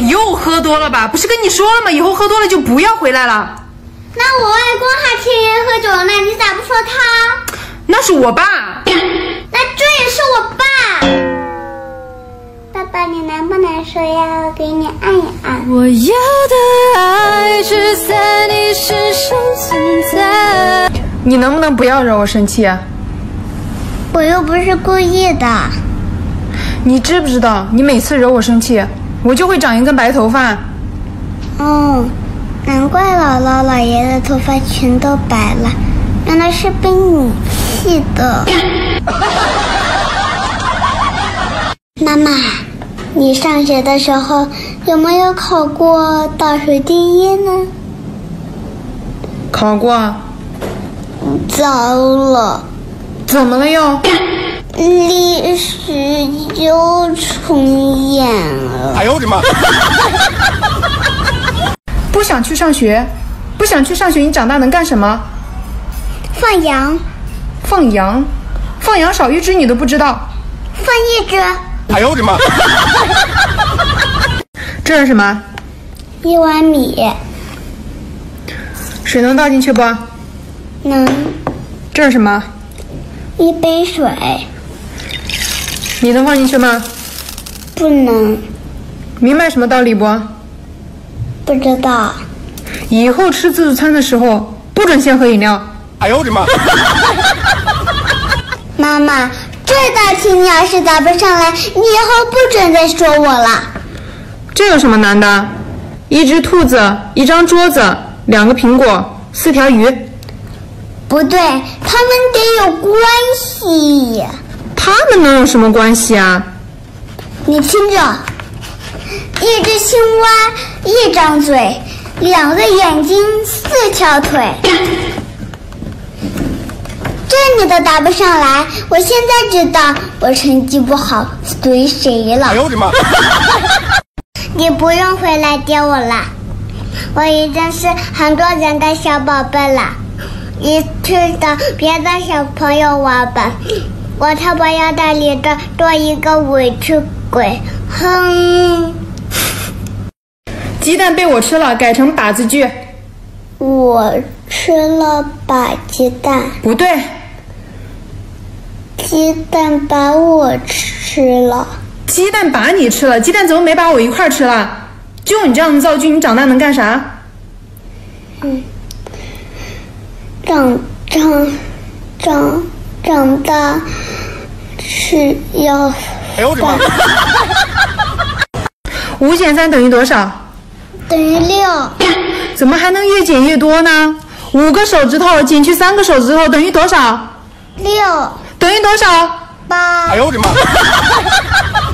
又喝多了吧？不是跟你说了吗？以后喝多了就不要回来了。 那我外公还天天喝酒呢，你咋不说他？ 那是我爸。 那这也是我爸。爸爸，你难不难受呀？我给你按一按。 我要的爱只在你身上存在。 你能不能不要惹我生气啊？ 我又不是故意的。 你知不知道，你每次惹我生气，我就会长一根白头发。 哦，难怪姥姥姥爷的头发全都白了，原来是被你气的。妈妈，你上学的时候有没有考过倒数第一呢？ 考过。 糟了。 怎么了又？ 历史又重演了。 哎呦我的妈！ 不想去上学，不想去上学，你长大能干什么？ 放羊。 放羊？放羊少一只你都不知道。 放一只。 哎呦我的妈！ 这是什么 ？1碗米。 水能倒进去不？ 能。 这是什么 ？1杯水。 你能放进去吗？ 不能。 明白什么道理不？ 不知道。 以后吃自助餐的时候不准先喝饮料。 哎呦我的妈！ 妈妈，这道题你要是答不上来，你以后不准再说我了。 这有什么难的？1只兔子，1张桌子，2个苹果，4条鱼。 不对，他们得有关系。 他们能有什么关系啊？ 你听着，1只青蛙，1张嘴，2个眼睛，4条腿。这你都答不上来，我现在知道我成绩不好随谁了。 哎呦我的妈！ 你不用回来接我了，我已经是很多人的小宝贝了。你去找别的小朋友玩吧，我才不要在里头做一个委屈鬼。哼！ 鸡蛋被我吃了，改成把字句。 我吃了把鸡蛋。 不对。 鸡蛋把我吃了。 鸡蛋把你吃了？鸡蛋怎么没把我一块吃了？就你这样的造句，你长大能干啥？ 长大是要。 哎呦我的妈 ！5减3等于多少？ 等于6。 怎么还能越减越多呢？5个手指头减去3个手指头等于多少？ 6。 等于多少？ 8。 哎呦我的妈！